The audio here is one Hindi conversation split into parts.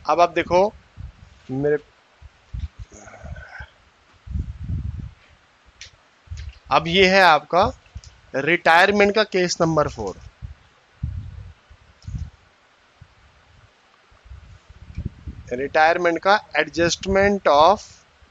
अब आप देखो मेरे, अब ये है आपका रिटायरमेंट का केस नंबर 4। रिटायरमेंट का एडजस्टमेंट ऑफ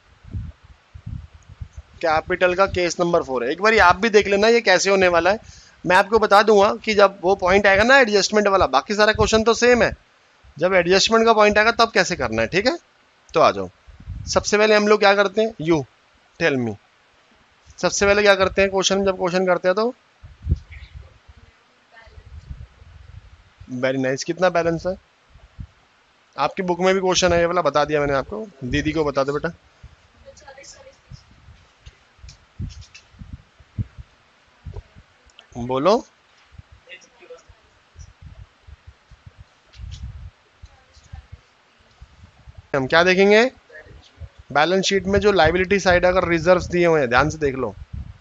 कैपिटल का केस नंबर 4 है। एक बार आप भी देख लेना ये कैसे होने वाला है। मैं आपको बता दूंगा कि जब वो पॉइंट आएगा ना एडजस्टमेंट वाला, बाकी सारा क्वेश्चन तो सेम है, जब एडजस्टमेंट का पॉइंट आएगा तब कैसे करना है, ठीक है। तो आ जाओ, सबसे पहले हम लोग क्या करते हैं, यू टेल मी, सबसे पहले क्या करते हैं क्वेश्चन, जब क्वेश्चन करते हैं तो वेरी नाइस, कितना बैलेंस है आपकी बुक में भी क्वेश्चन है ये वाला, बता दिया मैंने आपको, दीदी को बता दो बेटा। बोलो, हम क्या देखेंगे, बैलेंस शीट में जो लाइबिलिटी साइड अगर रिजर्व्स दिए हुए हैं, ध्यान से देख लो,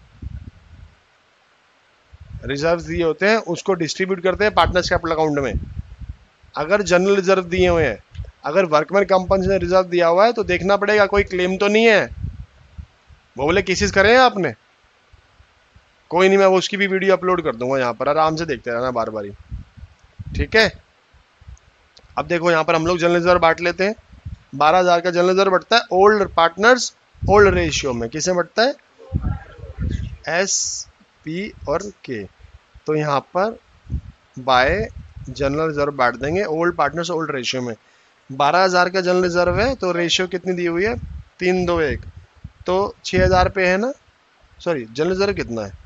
रिजर्व्स दिए होते हैं उसको डिस्ट्रीब्यूट करते हैं पार्टनर्स कैपिटल अकाउंट में। अगर जनरल रिजर्व दिए हुए हैं, अगर वर्कमैन कंपनी ने रिजर्व दिया हुआ है तो देखना पड़ेगा कोई क्लेम तो नहीं है, वो बोले केसेस करे हैं आपने, कोई नहीं, मैं वो उसकी भी वीडियो अपलोड कर दूंगा यहाँ पर, आराम से देखते रहना बार बार ही, ठीक है। अब देखो यहाँ पर हम लोग जनरल रिजर्व बांट लेते हैं, 12,000 का जनरल रिजर्व बढ़ता है ओल्ड पार्टनर्स ओल्ड रेशियो में, किसे बढ़ता है, एस पी और के। तो यहाँ पर बाय जनरल रिजर्व बांट देंगे ओल्ड पार्टनर्स ओल्ड रेशियो में। 12,000 का जनरल रिजर्व है तो रेशियो कितनी दी हुई है, 3-2-1, तो 6,000 पे है ना, सॉरी जनरल रिजर्व कितना है,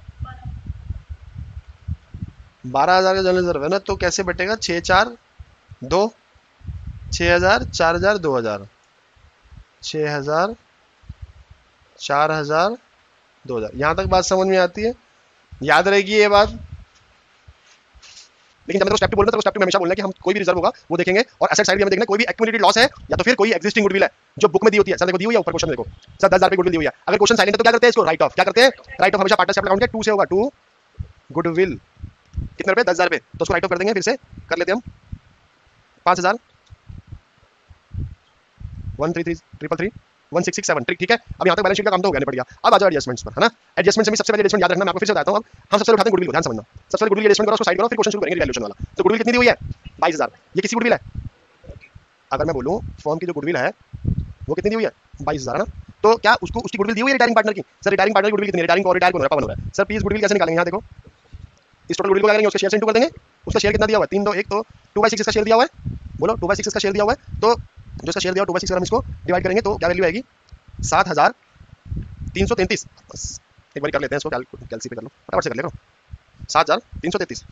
12,000 का जनरल रिजर्व है ना, तो कैसे बटेगा, 6-4-2, 6,000 4,000 2,000, 6,000 4,000 2,000। यहाँ तक बात समझ में आती है, याद रहेगी ये बात। लेकिन जब मैं स्टेप 2 बोलूंगा तो स्टेप 2 में हमेशा बोलना है कि हम कोई भी रिजर्व होगा वो देखेंगे, और एसेट साइड भी हमें देखना है कोई भी एक्यूमुलेटेड लॉस है या तो फिर कोई एग्जिस्टिंग गुडविल है जो बुक में दी होती है। सर देखो दी हुई है ऊपर क्वेश्चन, देखो सर 10,000 रुपये गुडविल दी हुई है, अगर क्वेश्चन साइलेंट है तो क्या करते हैं, इसको राइट ऑफ, क्या करते हैं, राइट ऑफ हमेशा पार्टनर्स कैपिटल अकाउंट के 2 से होगा, 2 गुडविल, कितने रुपए, 10,000 रुपये, तो उसको राइट ऑफ कर देंगे, फिर से कर लेते हैं हम 5,000 133 1667, ठीक है। अब यहाँ तक बैलेंस शीट का काम तो हो गया, निपट गया। अब आ जाओ एडजस्टमेंट्स पर, है ना। एडजस्टमेंट में सबसे पहले एडजस्टमेंट याद रखना, मैं आपको फिर से बताता हूँ। अब हम सबसे पहले उठाते हैं गुडविल को, ध्यान समझना, सबसे पहले गुडविल एडजस्टमेंट करो, उसको साइड करो, फिर क्वेश्चन शुरू करेंगे वैल्यूएशन वाला। तो गुडविल कितनी दी हुई है, 22,000, ये किसी गुडविल है, अगर मैं बोलूँ फर्म की जो गुडविल है वो कितनी दी हुई है, 22,000, है ना। तो क्या उसको उसकी गुडविल दी हुई है रिटायरिंग पार्टनर की, सर रिटायरिंग पार्टनर की गुडविल कितनी, रिटायरिंग और रिटायर कौन हो रहा है, सर प्लीज गुडविल कैसे निकालेंगे, यहाँ देखो इस टोटल गुडविल को क्या करेंगे, उसके शेयर से इंटू कर देंगे, उसका शेयर कितना दिया हुआ है, 3-2-1, तो 2/6 इसका शेयर दिया हुआ है, बोलो 2/6 इसका शेयर दिया हुआ है, तो जो इसका शेयर दिया 2/6 अगर हम इसको डिवाइड करेंगे तो क्या वैल्यू आएगी, 7,333, बस एक बार कर लेते हैं इसको, कैलसी पे कर लो फटाफट से कर ले, 7,333,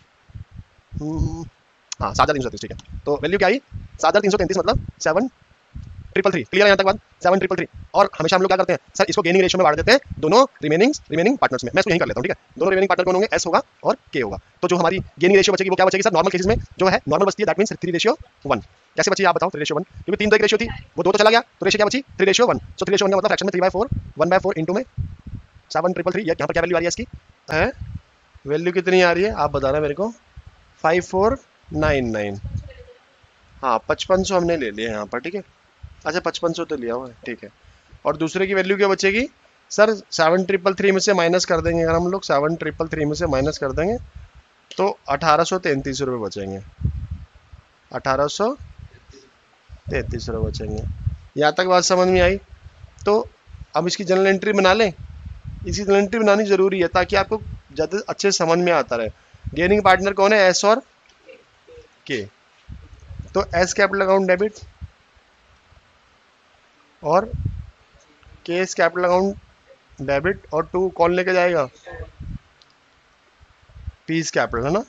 हाँ 7,333, ठीक है। तो वैल्यू क्या आई, 7,333 मतलब 7,333, क्लियर है यहाँ तक बात, 7,333। और हमेशा हम लोग क्या करते हैं, सर इसको गेनिंग रेशियो में बांट देते हैं दोनों रिमेनिंग पार्टनर्स में, मैं इसको यहीं कर लेता हूँ, ठीक है। दोनों रिमेनिंग पार्टनर कौन होंगे, एस होगा और के होगा। तो जो हमारी गेनिंग रेशियो बचेगी वो क्या बचेगी, सर नॉर्मल केसेस में जो है नॉर्मल बचती है, दैट मींस 3:1। कैसे बची आप बताओ, 3:1, क्योंकि 3-2 एक रेशियो थी, वो 2 तो चला गया, तो रेशियो क्या बची 3:1। सो 3:1 का मतलब फ्रैक्शन में 3/4, 1/4 इंटू में 7,333, यहाँ पर क्या वैल्यू आ रही है इसकी, है वैल्यू कितनी आ रही है आप बताना मेरे को, 5499, हाँ 5500 हमने ले लिया यहाँ पर, ठीक है। अच्छा 5500 तो लिया हुआ है, ठीक है। और दूसरे की वैल्यू क्या बचेगी, सर 7,333 में से माइनस कर देंगे, अगर हम लोग 7,333 में से माइनस कर देंगे तो 1,833 रुपये बचेंगे, 1,833 रुपये बचेंगे। यहाँ तक बात समझ में आई। तो अब इसकी जनरल एंट्री बना लें, इसकी जनरल एंट्री बनानी जरूरी है ताकि आपको ज़्यादा अच्छे से समझ में आता रहे। गेनिंग पार्टनर कौन है, एस और के, तो एस कैपिटल अकाउंट डेबिट और केस कैपिटल अकाउंट डेबिट, और 2 कौन लेके जाएगा, पीस कैपिटल, है ना,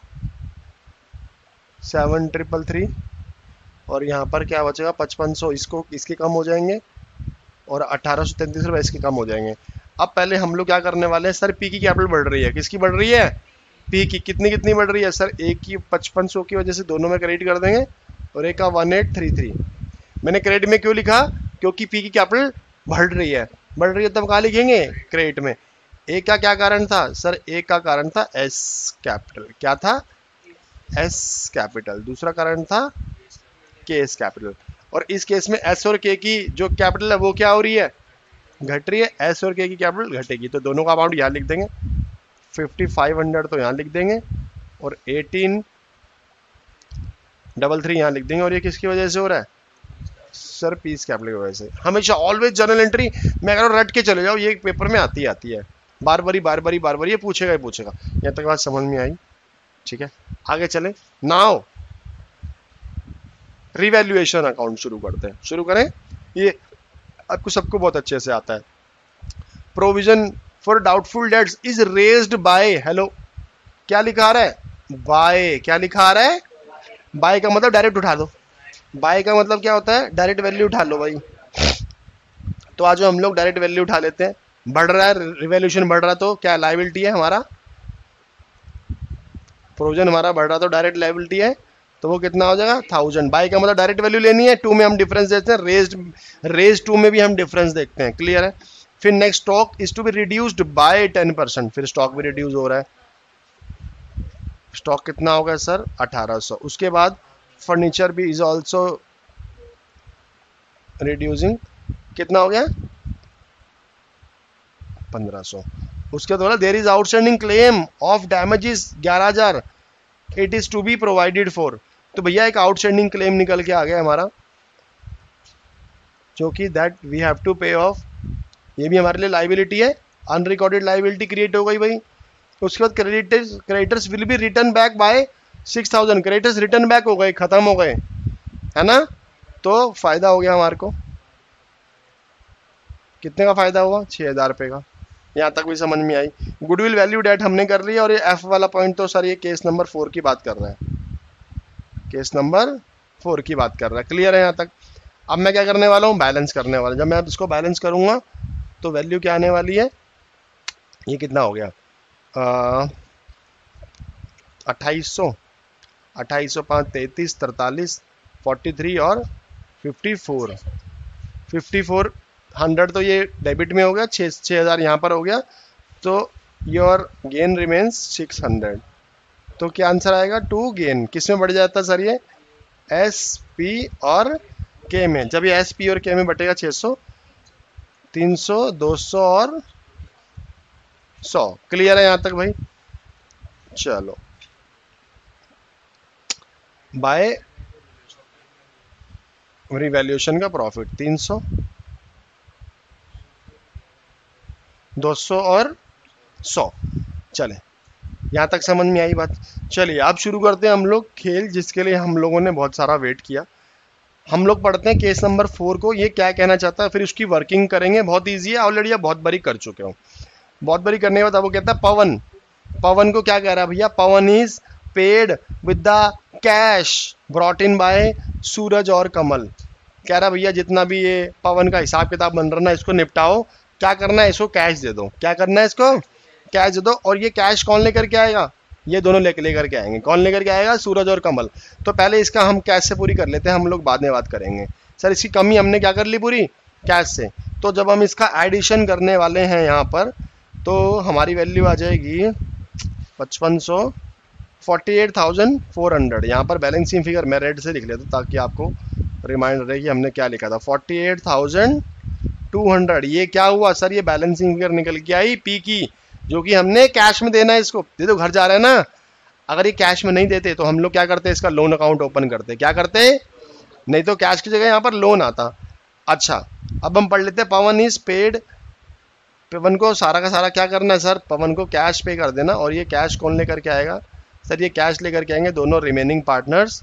7,333, और यहाँ पर क्या बचेगा 5,500, इसको इसके कम हो जाएंगे और 1,833 रुपये इसके कम हो जाएंगे। अब पहले हम लोग क्या करने वाले हैं, सर पी की कैपिटल बढ़ रही है, किसकी बढ़ रही है, पी की, कितनी कितनी बढ़ रही है, सर एक की 5,500 की वजह से दोनों में क्रेडिट कर देंगे, और एक का 1,833। मैंने क्रेडिट में क्यों लिखा, क्योंकि पी की कैपिटल बढ़ रही है, तब कहाँ लिखेंगे, क्रेडिट में। एक का क्या कारण था, सर एक का कारण था एस कैपिटल, क्या था, एस कैपिटल, दूसरा कारण था केस कैपिटल। और इस केस में एस और के की जो कैपिटल है वो क्या हो रही है, घट रही है, एस और के की कैपिटल घटेगी। तो दोनों का अमाउंट यहाँ लिख देंगे, 5500 तो यहाँ लिख देंगे और 1833 यहाँ लिख देंगे। और ये किसकी वजह से हो रहा है सर, पीस कैपिटल की वजह से। हमेशा ऑलवेज जर्नल एंट्री मैं कह रहा हूँ रट के चले जाओ, ये पेपर में आती है, बार बार ये पूछेगा ही पूछेगा। यहाँ तक बात समझ में आई, ठीक है, आगे चले। नाउ रिवैल्यूएशन अकाउंट शुरू करते हैं, शुरू करें। ये आपको सबको बहुत अच्छे से आता है। Provision for doubtful debts is raised by, hello क्या लिखा रहा है, बाय, क्या लिखा रहा है, बाय का मतलब डायरेक्ट उठा दो, बाय का मतलब क्या होता है, डायरेक्ट वैल्यू उठा लो भाई। तो आज हम लोग डायरेक्ट वैल्यू उठा लेते हैं। बढ़ रहा है रिवैल्यूएशन, बढ़ रहा तो क्या लायबिलिटी है हमारा, प्रोविजन हमारा बढ़ रहा तो डायरेक्ट लायबिलिटी है, तो वो कितना हो जाएगा 1000। बाय का मतलब डायरेक्ट वैल्यू लेनी है, 2 में हम डिफरेंस देखते हैं, रेज 2 में भी हम डिफरेंस देखते हैं, क्लियर है। फिर next stock is to be reduced by 10%, फिर स्टॉक भी रिड्यूस हो रहा है। स्टॉक कितना होगा सर 1800। उसके बाद फर्नीचर भी इज ऑल्सो रिड्यूसिंग, कितना हो गया 1500। उसके बाद there is outstanding claim of damages 11000, it is to be provided for. तो भैया एक आउटस्टैंडिंग क्लेम निकल के आ गया हमारा, जो कि that we have to pay off, ये भी हमारे लिए लाइबिलिटी है, अनरिकॉर्डेड लाइबिलिटी क्रिएट हो गई भाई। उसके बाद creditors will be return back by 6000, creditors return back हो गए, खत्म हो गए, है ना। तो फायदा हो गया हमारे को, कितने का फायदा हुआ 6000 रुपये का। यहाँ तक भी समझ में आई। गुडविल वैल्यू डेट हमने कर ली। और ये एफ वाला पॉइंट तो सर ये केस नंबर 4 की बात कर रहा है, केस नंबर 4 की बात कर रहा है, क्लियर है यहाँ तक। अब मैं क्या करने वाला हूँ, बैलेंस करने वाला। जब मैं अब इसको बैलेंस करूंगा तो वैल्यू क्या आने वाली है, ये कितना हो गया 2800, 2805 33 43 43 और 5400 तो ये डेबिट में हो गया, 6000 यहाँ पर हो गया, तो योर गेन रिमेन्स 600। तो क्या आंसर आएगा, टू गेन। किस में बढ़ जाता है सर ये, एस पी और के में। जब ये एस पी और के में बटेगा 600, 300 200 और 100, क्लियर है यहाँ तक भाई। चलो बाय रिवैल्यूएशन का प्रॉफिट 300 200 और 100, चले यहाँ तक समझ में आई बात। चलिए अब शुरू करते हैं हम लोग खेल, जिसके लिए हम लोगों ने बहुत सारा वेट किया। हम लोग पढ़ते हैं केस नंबर 4 को, ये क्या कहना चाहता है, फिर उसकी वर्किंग करेंगे। बहुत इजी है, ऑलरेडी आप बहुत बारी कर चुके हो। बहुत बारी करने के बाद वो कहता है पवन, पवन को क्या कह रहा है भैया, Pawan is paid with the cash brought in by Suraj और कमल। कह रहा भैया जितना भी ये पवन का हिसाब किताब बन रहा है इसको निपटाओ, क्या करना है, इसको कैश दे दो। क्या करना है, इसको कैश दे दो। और ये कैश कौन लेकर के आएगा, ये दोनों लेकर के आएंगे। कौन लेकर के आएगा, सूरज और कमल। तो पहले इसका हम कैश से पूरी कर लेते हैं, हम लोग बाद में बात करेंगे। सर इसकी कमी हमने क्या कर ली पूरी, कैश से। तो जब हम इसका एडिशन करने वाले हैं यहाँ पर, तो हमारी वैल्यू आ जाएगी 5500, 48,400। यहाँ पर बैलेंसिंग फिगर मैं रेड से लिख लेता हूँ ताकि आपको रिमाइंडर रहे कि हमने क्या लिखा था, 48,200। ये क्या हुआ सर, ये बैलेंसिंग फिगर निकल के आई पी की, जो कि हमने कैश में देना है इसको। दे दो, घर जा रहा है ना। अगर ये कैश में नहीं देते तो हम लोग क्या करते, इसका लोन अकाउंट ओपन करते। क्या करते, नहीं तो कैश की जगह यहाँ पर लोन आता। अच्छा अब हम पढ़ लेते हैं, पवन इज पेड। पवन को सारा का सारा क्या करना है सर, पवन को कैश पे कर देना। और ये कैश कौन लेकर के आएगा सर, ये कैश लेकर के आएंगे दोनों remaining partners,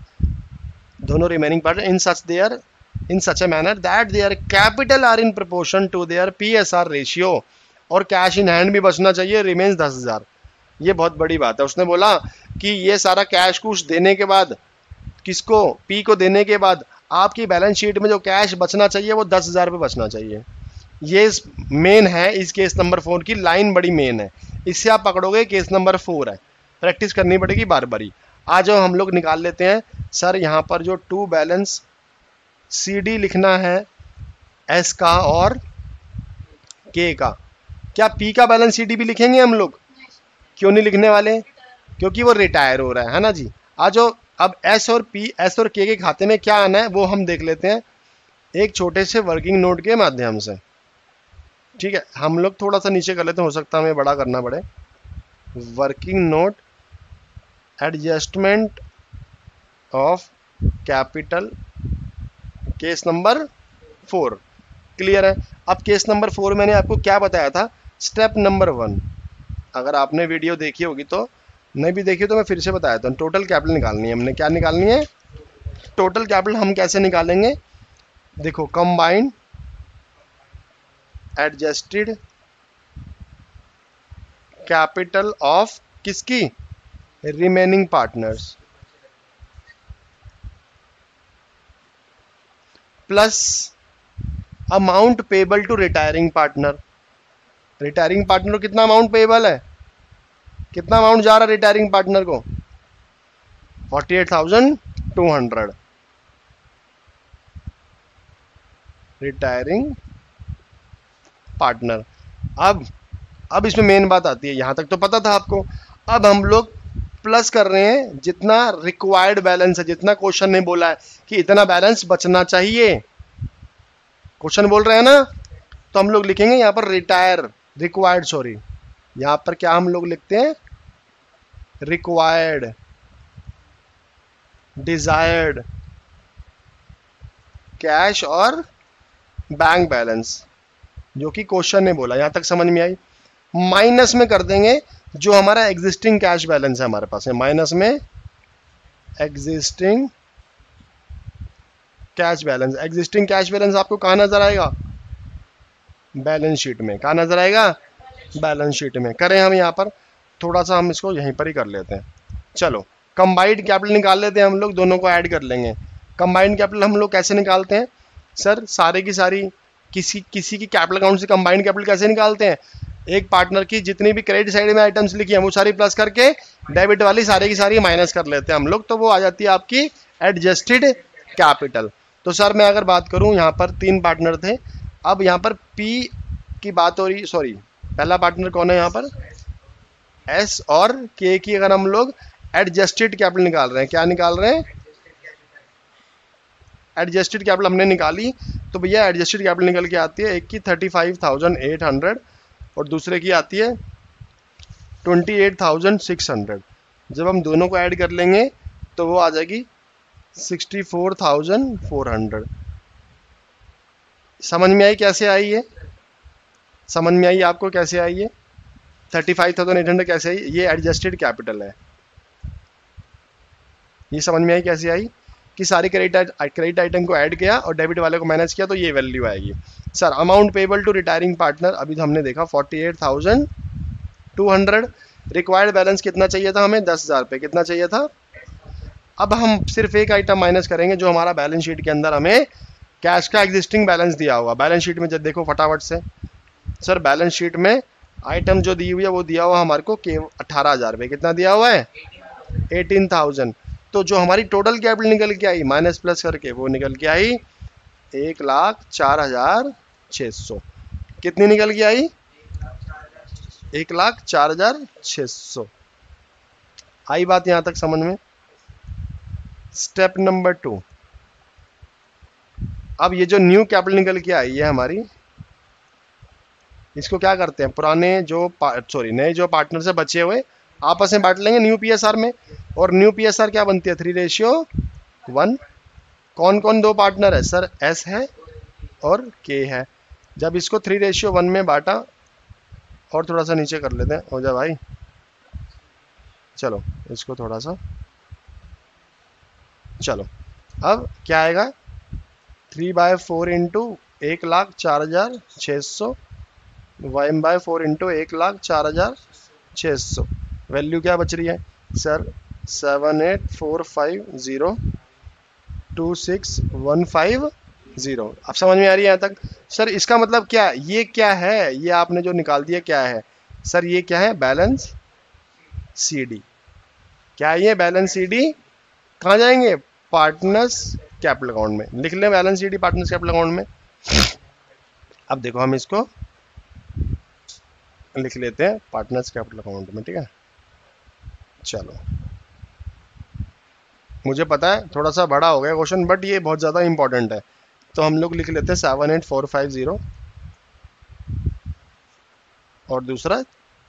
in such a manner that their capital are in proportion to their PSR ratio. और कैश इन हैंड भी बचना चाहिए, रिमेन्स 10,000। ये बहुत बड़ी बात है। उसने बोला कि ये सारा कैश कुछ देने के बाद, किसको, पी को देने के बाद आपकी बैलेंस शीट में जो कैश बचना चाहिए वो 10,000 रुपये बचना चाहिए। ये मेन है इस केस नंबर 4 की लाइन, बड़ी मेन है। इससे आप पकड़ोगे केस नंबर 4 है, प्रैक्टिस करनी पड़ेगी बार बारी। आज हम लोग निकाल लेते हैं सर, यहाँ पर जो टू बैलेंस CD लिखना है S का और K का। क्या P का बैलेंस CD भी लिखेंगे हम लोग, क्यों नहीं लिखने वाले, क्योंकि वो रिटायर हो रहा है ना जी। आज अब S और K के खाते में क्या आना है वो हम देख लेते हैं। एक छोटे से वर्किंग नोट के माध्यम से। ठीक है, हम लोग थोड़ा सा नीचे कर लेते हैं, हो सकता है हमें बड़ा करना पड़े। Working note adjustment of capital case number 4। Clear है। अब केस नंबर 4 मैंने आपको क्या बताया था, स्टेप नंबर 1। अगर आपने वीडियो देखी होगी तो, नहीं भी देखी तो मैं फिर से बताया था। टोटल कैपिटल निकालनी है हमने। क्या निकालनी है? Total capital. हम कैसे निकालेंगे? देखो, कंबाइंड एडजस्टेड कैपिटल ऑफ किसकी? Remaining partners, plus amount payable to retiring partner. Retiring partner को कितना अमाउंट पेबल है, कितना अमाउंट जा रहा है रिटायरिंग पार्टनर को? 48,200 रिटायरिंग पार्टनर। अब इसमें मेन बात आती है, यहां तक तो पता था आपको। अब हम लोग प्लस कर रहे हैं जितना रिक्वायर्ड बैलेंस है, जितना क्वेश्चन ने बोला है कि इतना बैलेंस बचना चाहिए। क्वेश्चन बोल रहे हैं ना, तो हम लोग लिखेंगे यहां पर रिक्वायर्ड, सॉरी, यहां पर क्या हम लोग लिखते हैं? रिक्वायर्ड, डिजायर्ड कैश और बैंक बैलेंस, जो कि क्वेश्चन ने बोला। यहां तक समझ में आई? माइनस में कर देंगे जो हमारा एग्जिस्टिंग कैश बैलेंस है हमारे पास है, माइनस में existing cash balance. Existing cash balance आपको कहां नजर आएगा? बैलेंस शीट में। कहां नजर आएगा? बैलेंस शीट में। करें हम यहां पर थोड़ा सा, हम इसको यहीं पर ही कर लेते हैं। चलो, कंबाइंड कैपिटल निकाल लेते हैं हम लोग, दोनों को ऐड कर लेंगे। कंबाइंड कैपिटल हम लोग कैसे निकालते हैं सर? सारे की सारी किसी की कैपिटल अकाउंट से कंबाइंड कैपिटल कैसे निकालते हैं? एक पार्टनर की जितनी भी क्रेडिट साइड में आइटम्स लिखी है वो सारी प्लस करके डेबिट वाली सारी की सारी माइनस कर लेते हैं हम लोग, तो वो आ जाती है आपकी एडजस्टेड कैपिटल। तो सर मैं अगर बात करूं, यहाँ पर 3 पार्टनर थे। अब यहाँ पर पी की बात हो रही, सॉरी, पहला पार्टनर कौन है यहाँ पर? एस और के की अगर हम लोग एडजस्टेड कैपिटल निकाल रहे हैं, क्या निकाल रहे हैं? एडजस्टेड कैपिटल हमने निकाली, तो भैया एडजस्टेड कैपिटल निकल के आती है, एक की 35,800 और दूसरे की आती है 28,600। जब हम दोनों को ऐड कर लेंगे तो वो आ जाएगी 64,400। समझ में आई कैसे आई ये? समझ में आई आपको कैसे आई ये? 35,800 कैसे आई? ये एडजस्टेड कैपिटल है। ये समझ में आई कैसे आई कि सारी क्रेडिट आइटम को ऐड किया और डेबिट वाले को माइनस किया तो ये वैल्यू आएगी। Sir amount payable to retiring partner अभी तो हमने देखा 48,200। रिक्वायर्ड बैलेंस कितना चाहिए था हमें? 10,000 रुपये। कितना चाहिए था? अब हम सिर्फ एक आइटम माइनस करेंगे जो हमारा बैलेंस शीट के अंदर हमें कैश का एग्जिस्टिंग बैलेंस दिया होगा। बैलेंस शीट में जब देखो फटाफट से, सर बैलेंस शीट में आइटम जो दी हुई है वो दिया हुआ हमारे को 18,000 रुपये। कितना दिया हुआ है? 18,000। तो जो हमारी टोटल कैपिटल निकल के आई माइनस प्लस करके, वो निकल के आई 1,04,600। कितनी निकल के आई? 1,04,600। आई बात यहां तक समझ में? Step number 2। अब ये जो न्यू कैपिटल निकल के आई है हमारी, इसको क्या करते हैं? पुराने जो नए जो पार्टनर से बचे हुए आपस में बांट लेंगे न्यू पीएसआर में। और न्यू पीएसआर क्या बनती है? 3:1। कौन कौन 2 पार्टनर है सर? एस है और के है। जब इसको 3:1 में बांटा, और थोड़ा सा नीचे कर लेते हैं, हो जा भाई, चलो इसको थोड़ा सा, चलो अब क्या आएगा? 3/4 इंटू 1,04,600 1/4 इंटू 1,04,600। वैल्यू क्या बच रही है सर? 7845026150। अब समझ में आ रही है यहाँ तक? सर इसका मतलब क्या? ये क्या है? ये आपने जो निकाल दिया क्या है सर? ये क्या है? Balance CD. क्या है ये? Balance CD. कहाँ जाएंगे? पार्टनर्स कैपिटल अकाउंट में। लिख लें balance CD partners capital account में। अब देखो हम इसको लिख लेते हैं पार्टनर्स कैपिटल अकाउंट में, ठीक है। चलो, मुझे पता है थोड़ा सा बड़ा हो गया क्वेश्चन, बट ये बहुत ज़्यादा इंपॉर्टेंट है। तो हम लोग लिख लेते हैं 78450 और दूसरा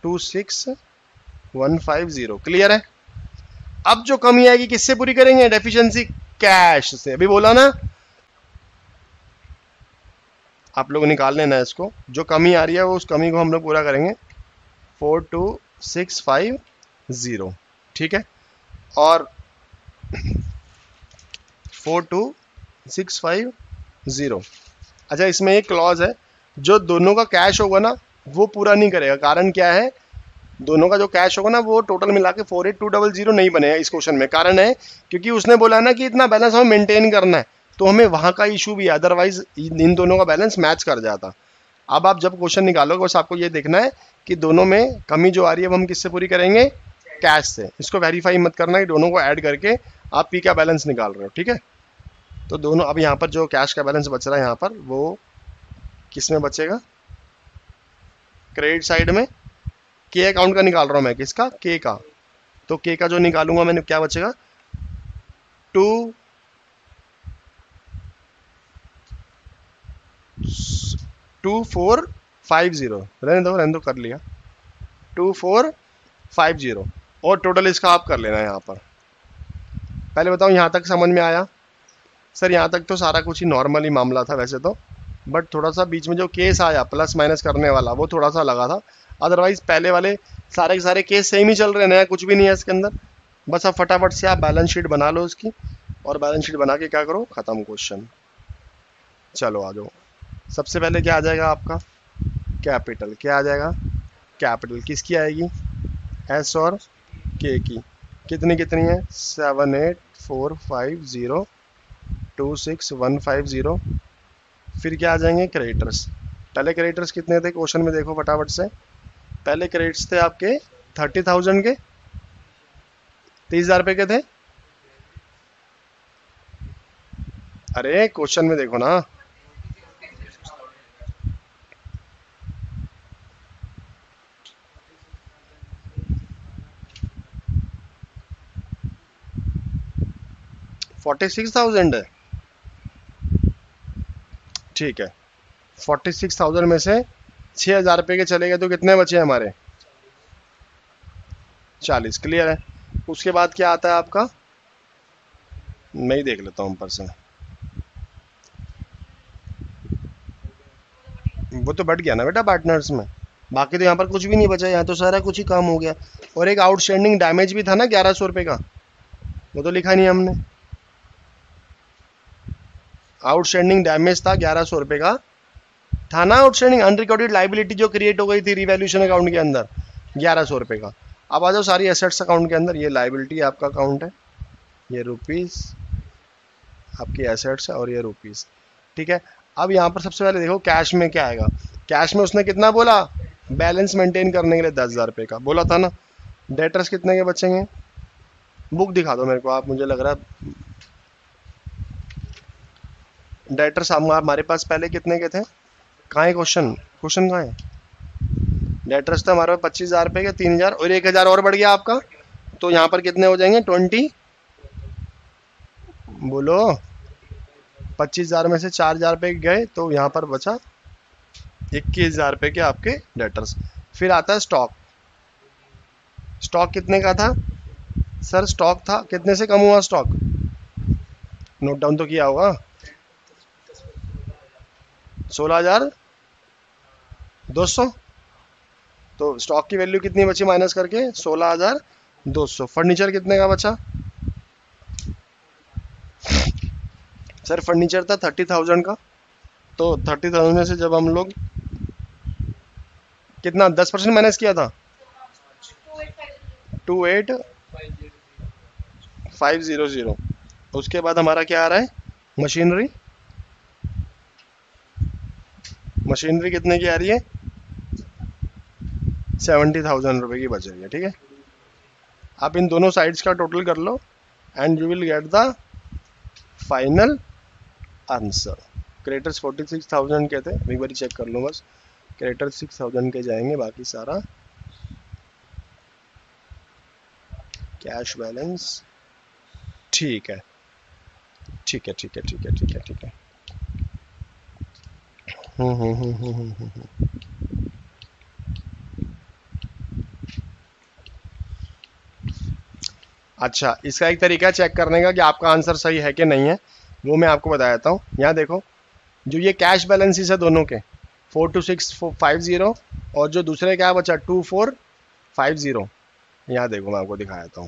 26150। क्लियर है? अब जो कमी आएगी किससे पूरी करेंगे? डेफिशिएंसी कैश से। अभी बोला ना, आप लोग निकाल लेना इसको। जो कमी आ रही है वो उस कमी को हम लोग पूरा करेंगे। 42650, ठीक है। और 42650। अच्छा, इसमें एक क्लॉज है, जो दोनों का कैश होगा ना वो पूरा नहीं करेगा। कारण क्या है? दोनों का जो कैश होगा ना वो टोटल मिला के 48200 नहीं बनेगा इस क्वेश्चन में। कारण है क्योंकि उसने बोला ना कि इतना बैलेंस हमें मेंटेन करना है, तो हमें वहां का इशू भी है, अदरवाइज इन दोनों का बैलेंस मैच कर जाता। अब आप जब क्वेश्चन निकालोगे बस आपको ये देखना है कि दोनों में कमी जो आ रही है वो हम किससे पूरी करेंगे? कैश से। इसको वेरीफाई मत करना कि दोनों को ऐड करके आप पी का बैलेंस निकाल रहे हो, ठीक है। तो दोनों, अब यहाँ पर जो कैश का बैलेंस बच रहा है यहाँ पर, वो किस में बचेगा? क्रेडिट साइड में। के अकाउंट का निकाल रहा हूं मैं, किसका? के का। तो के का जो निकालूंगा मैंने, क्या बचेगा? 2450। रहने दो कर लिया 2450। और टोटल इसका आप कर लेना यहाँ पर। पहले बताओ यहाँ तक समझ में आया? सर यहाँ तक तो सारा कुछ ही नॉर्मल ही मामला था वैसे तो, बट थोड़ा सा बीच में जो केस आया प्लस माइनस करने वाला वो थोड़ा सा लगा था। अदरवाइज पहले वाले सारे के सारे केस सेम ही चल रहे हैं, नया कुछ भी नहीं है इसके अंदर। बस अब फटाफट से आप बैलेंस शीट बना लो इसकी, और बैलेंस शीट बना के क्या करो? खत्म क्वेश्चन। चलो आ जाओ। सबसे पहले क्या आ जाएगा आपका? कैपिटल। क्या आ जाएगा? कैपिटल किसकी आएगी? एस और के की। कितनी कितनी है? 78450, 26150। फिर क्या आ जाएंगे? क्रेडिटर्स। पहले क्रेडिटर्स कितने थे क्वेश्चन में? देखो फटाफट से। पहले क्रेडिट्स थे आपके 30,000 के, 30,000 रुपए के थे। अरे क्वेश्चन में देखो ना, $46,000 है, ठीक है। 46,000 में से 6,000 रुपए के चले गए तो कितने बचे हमारे? 40। क्लियर है? उसके बाद क्या आता है आपका? मैं ही देख लेता हूँ ऊपर से। वो तो बढ़ गया ना बेटा पार्टनर्स में। बाकी तो यहाँ पर कुछ भी नहीं बचा, यहाँ तो सारा कुछ ही काम हो गया। और एक आउटस्टैंडिंग डैमेज भी था ना 1100 रुपए का, वो तो लिखा नहीं हमने। आउटस्टैंडिंग डैमेज था 1100 रुपए का, था ना आउटस्टैंडिंग अनरिकॉर्डेड लाइबिलिटी जो क्रिएट हो गई थी रिवैल्यूएशन अकाउंट के अंदर, 1100 रुपए का। अब आ जाओ सारी एसेट्स अकाउंट के अंदर। ये लाइबिलिटी आपका अकाउंट है, ये रुपीस आपकी एसेट्स है, और ये रुपीस, ठीक है। अब यहाँ पर सबसे पहले देखो कैश में क्या आएगा। कैश में उसने कितना बोला? बैलेंस मेंटेन करने के लिए 10,000 रुपए का बोला था ना। डेटर्स कितने के बचेंगे? बुक दिखा दो मेरे को आप, मुझे लग रहा है डेटर्स हमारे पास पहले कितने के थे? कहाँ है क्वेश्चन? क्वेश्चन कहाँ है? डेटर्स तो हमारे पास 25,000 रुपए के, 3,000 और 1,000 और बढ़ गया आपका, तो यहाँ पर कितने हो जाएंगे? 20। बोलो। 25,000 में से 4,000 रुपए गए तो यहाँ पर बचा 21,000 रुपए के आपके डेटर्स। फिर आता है स्टॉक। स्टॉक कितने का था? सर स्टॉक था, कितने से कम हुआ स्टॉक? नोट डाउन तो किया होगा। 16,200। तो स्टॉक की वैल्यू कितनी बची माइनस करके? 16,200। फर्नीचर कितने का बचा? सर फर्नीचर था 30,000 का, तो 30,000 में से जब हम लोग कितना 10% माइनस किया था, 28,500। उसके बाद हमारा क्या आ रहा है? मशीनरी। मशीनरी कितने की आ रही है? 70,000 रुपए की बच रही है, ठीक है। आप इन दोनों साइड्स का टोटल कर लो and you will get the final answer. Creditors 46,000 के थे, एक बार चेक कर लो बस। क्रेडिटर्स 6,000 के जाएंगे, बाकी सारा कैश बैलेंस। ठीक है ठीक है ठीक है ठीक है ठीक है ठीक है। अच्छा, इसका एक तरीका है चेक करने का कि आपका आंसर सही है कि नहीं है, वो मैं आपको बता देता हूँ। यहाँ देखो, जो ये कैश बैलेंसेस है दोनों के 42650, और जो दूसरे क्या बचा 2450, यहाँ देखो मैं आपको दिखा देता हूँ।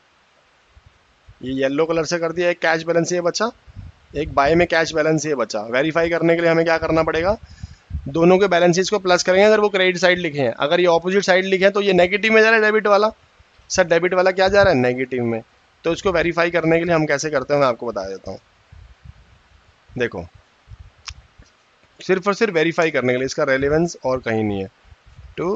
ये येलो कलर से कर दिया, एक कैश बैलेंस ये बचा, एक बाय में कैश बैलेंस ये बचा। वेरीफाई करने के लिए हमें क्या करना पड़ेगा, दोनों के बैलेंसेस को प्लस करेंगे अगर वो क्रेडिट साइड लिखे हैं। अगर ये ऑपोजिट साइड लिखे हैं तो ये नेगेटिव में जा रहा है डेबिट वाला। सर डेबिट वाला क्या जा रहा है, नेगेटिव में। तो इसको वेरीफाई करने के लिए हम कैसे करते हैं मैं आपको बता देता हूँ। देखो, सिर्फ और सिर्फ वेरीफाई करने के लिए, इसका रेलेवेंस और कहीं नहीं है। टू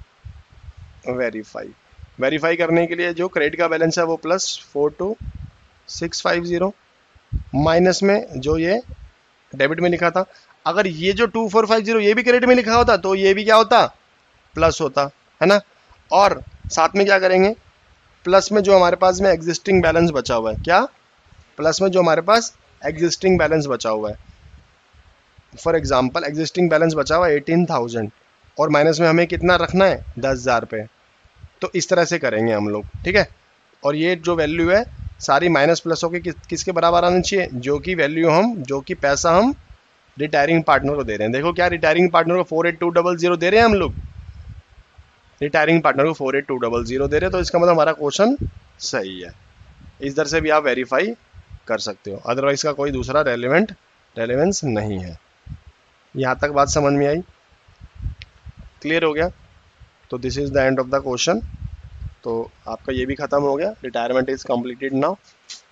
वेरीफाई करने के लिए जो क्रेडिट का बैलेंस है वो प्लस 42650, माइनस में जो ये डेबिट में लिखा था। अगर ये जो 2450 ये भी क्रेडिट में लिखा होता तो ये भी क्या होता, प्लस होता, है ना। और साथ में क्या करेंगे, प्लस में जो हमारे पास में एग्जिस्टिंग बैलेंस बचा हुआ है, क्या प्लस में जो हमारे पास एग्जिस्टिंग बैलेंस बचा हुआ है, फॉर एग्जांपल एग्जिस्टिंग बैलेंस बचा हुआ है 18,000, और माइनस में हमें कितना रखना है 10,000 रुपये। तो इस तरह से करेंगे हम लोग, ठीक है। और ये जो वैल्यू है सारी माइनस प्लस होकर किसके बराबर आनी चाहिए, जो कि वैल्यू जो कि पैसा हम रिटायरिंग पार्टनर को दे रहे हैं। देखो क्या रिटायरिंग पार्टनर को 48200 दे रहे हैं हम लोग, रिटायरिंग पार्टनर को 48200 दे रहे हैं, तो इसका मतलब हमारा क्वेश्चन सही है। इस तरह से भी आप वेरीफाई कर सकते हो, अदरवाइज का कोई दूसरा रेलेवेंस नहीं है। यहाँ तक बात समझ में आई, क्लियर हो गया। तो this is the end of the question. तो आपका ये भी खत्म हो गया, रिटायरमेंट इज कंप्लीटेड नाउ।